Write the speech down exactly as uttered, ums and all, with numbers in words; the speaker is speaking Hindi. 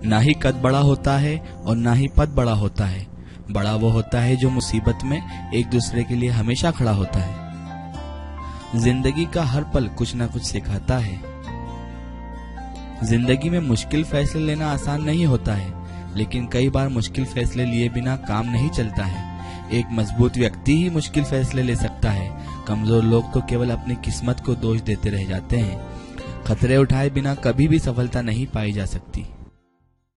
ना ही कद बड़ा होता है और ना ही पद बड़ा होता है। बड़ा वो होता है जो मुसीबत में एक दूसरे के लिए हमेशा खड़ा होता है। जिंदगी का हर पल कुछ ना कुछ सिखाता है। जिंदगी में मुश्किल फैसले लेना आसान नहीं होता है, लेकिन कई बार मुश्किल फैसले लिए बिना काम नहीं चलता है। एक मजबूत व्यक्ति ही मुश्किल फैसले ले सकता है। कमजोर लोग तो केवल अपनी किस्मत को दोष देते रह जाते हैं। खतरे उठाए बिना कभी भी सफलता नहीं पाई जा सकती।